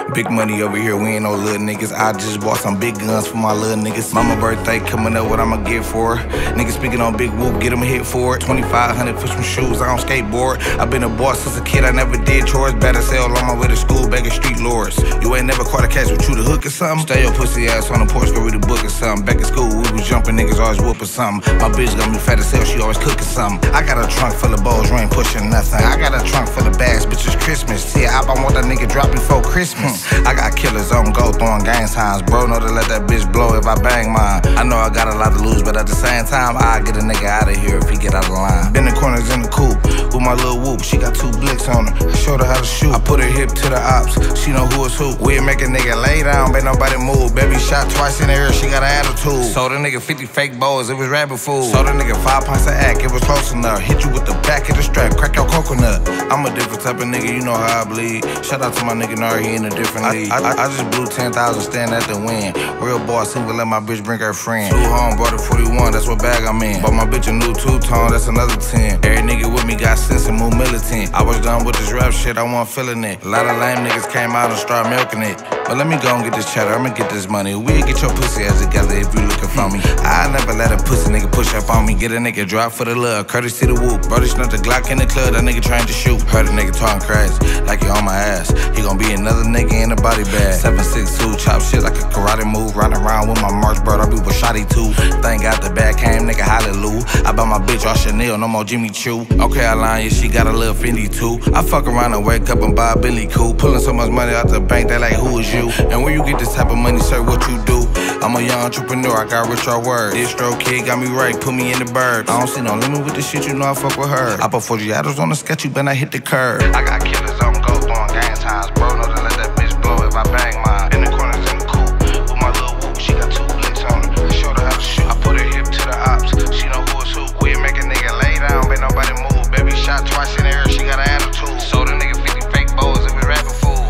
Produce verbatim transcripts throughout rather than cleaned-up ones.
Big money over here, we ain't no little niggas. I just bought some big guns for my little niggas. Mama birthday coming up, what I'ma get for her? Niggas speaking on big whoop, get them hit for it. twenty-five hundred for some shoes, I don't skateboard. I been a boss since a kid, I never did chores. Better sell on my way to school, begging street lords. You ain't never caught a catch with you to hook or something? Stay your pussy ass on the porch, go read a book or something. Back in school, we was jumping, niggas always whooping something. My bitch got me fat as hell, she always cooking something. I got a trunk full of bowls, you ain't pushing nothing. I got a trunk full of bags, bitch, it's Christmas. See, I want that nigga drop before Christmas. I got killers on go, throwing gang signs. Bro, know to let that bitch blow if I bang mine. I know I got a lot to lose, but at the same time, I get a nigga out of here if he get out of line. Been the corners in the coupe with my little whoop. She got two blicks on her, I showed her how to shoot. I put her hip to the ops, she know who is who. We'll make a nigga lay down, bet nobody move. Baby shot twice in the air, she got an attitude. Sold a nigga fifty fake bowls, it was rabbit food. Sold a nigga five pints of act, it was close enough. Hit you with the back of the strap, crack your coconut. I'm a different type of nigga, you know how I bleed. Shout out to my nigga Nari, he in a different league. I, I, I just blew ten thousand, stand at the win. Real boss, single, let my bitch bring her friend. Flew home, brought a forty-one, that's what bag I'm in. Bought my bitch a new two-tone, that's another ten. Every nigga with me got sense and moved militant. I was done with this rap shit, I wasn't feeling it. A lot of lame niggas came out and started milking it. But let me go and get this cheddar, I'ma get this money. We'll get your pussy ass together if you looking for me. I never let a pussy nigga push up on me. Get a nigga drop for the love, courtesy the whoop. Brody snuck the Glock in the club, that nigga trying to shoot. Heard a nigga talking crazy, like you on my ass. He gon' be another nigga in a body bag. seven six two, chop shit like a karate move. Riding around with my March bird, I be with Shotty too. Thank God the bag came, nigga, hallelujah. I bought my bitch all Chanel, no more Jimmy Choo. Okay, I lying, yeah, she got a little Fendi too. I fuck around and wake up and buy a Billy Cool. Pulling so much money out the bank, they like, who is you? And where you get this type of money, sir, what you do? I'm a young entrepreneur, I got rich or word. This stroke kid got me right, put me in the bird. I don't see no limit with this shit, you know I fuck with her. I put Forgiatos on the sketch, you better hit the curb. I got killers on go, throwing gang signs. Bro, know to let that bitch blow if I bang mine. In the corners in the coupe, with my little whoop, she got two blicks on her. I showed her how to shoot. I put her hip to the ops, she know who is who. We'll make a nigga lay down, bet nobody move. Baby shot twice in the air, she got an attitude. Sold a nigga fifty fake bowls, it was rabbit food.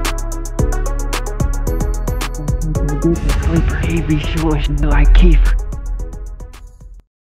Sleeper, he be sure like Keith.